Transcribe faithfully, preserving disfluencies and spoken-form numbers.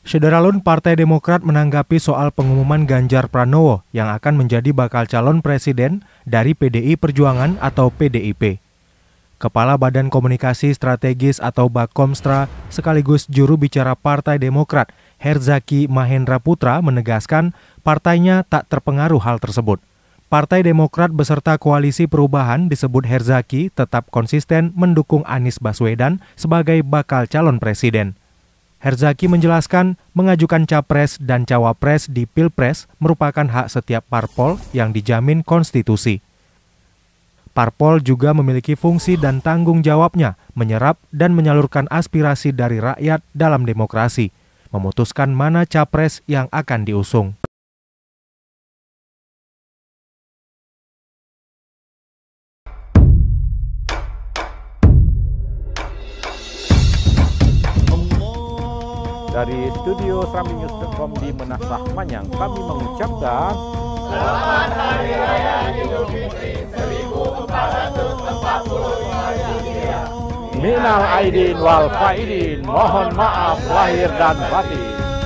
Sederalun Partai Demokrat menanggapi soal pengumuman Ganjar Pranowo yang akan menjadi bakal calon presiden dari P D I Perjuangan atau P D I P. Kepala Badan Komunikasi Strategis atau Bakomstra sekaligus juru bicara Partai Demokrat, Herzaki Mahendra Putra menegaskan partainya tak terpengaruh hal tersebut. Partai Demokrat beserta Koalisi Perubahan disebut Herzaki tetap konsisten mendukung Anies Baswedan sebagai bakal calon presiden. Herzaki menjelaskan mengajukan capres dan cawapres di Pilpres merupakan hak setiap parpol yang dijamin konstitusi. Parpol juga memiliki fungsi dan tanggung jawabnya menyerap dan menyalurkan aspirasi dari rakyat dalam demokrasi, memutuskan mana capres yang akan diusung. Dari studio serambi news dot com di Menasah Manyang, kami mengucapkan Selamat Hari Raya Idul Fitri seribu empat ratus empat puluh lima Hijriah. Minal Aidin wal Faidin, mohon maaf lahir dan batin.